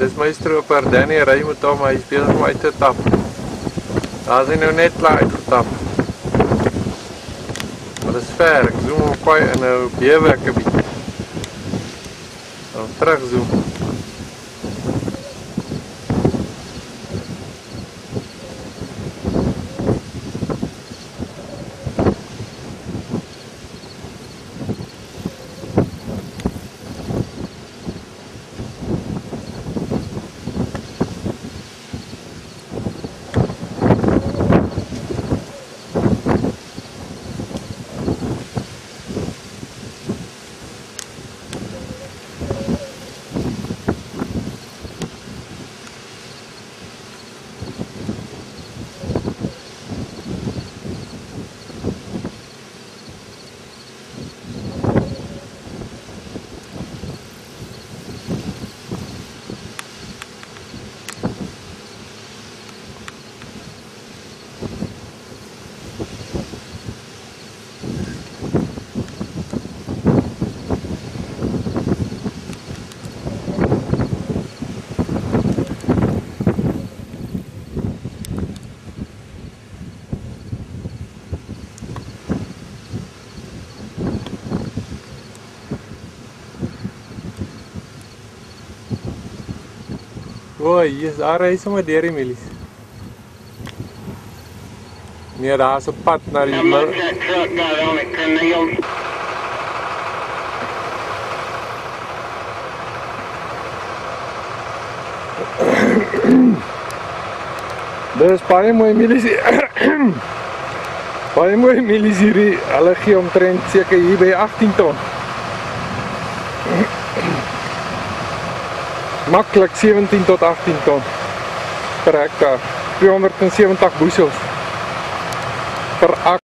dis my stroper, Danny ry met hom, hy is besig om uit te tap. Daar is hy nou net klaar uitgetap. Maar dis ver, ek zoom op paai en nou bewe ek 'n bietjie. Dan terug zoom. Oei, hier daar ry sommer deur die mielies. Nee, daar is 'n pad na die Dis baie mooi mielies. Baie mooi mielies hierdie. Hulle gee omtrent seker hier by 18 ton. Maklik 17 tot 18 ton per hektaar, 270 boesels per